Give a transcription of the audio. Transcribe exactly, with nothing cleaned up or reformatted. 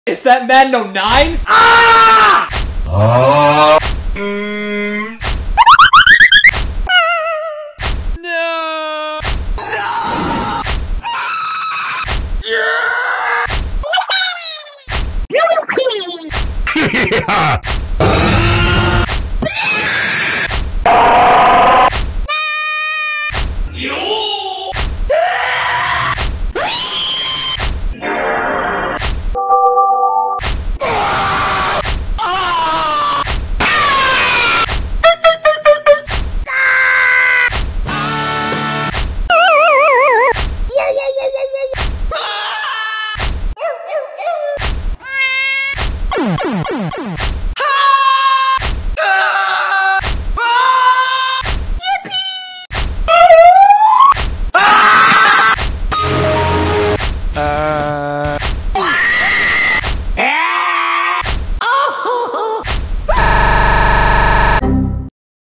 Is that man no nine? Ah! Uh, mm. No! Yeah! Mm-hmm.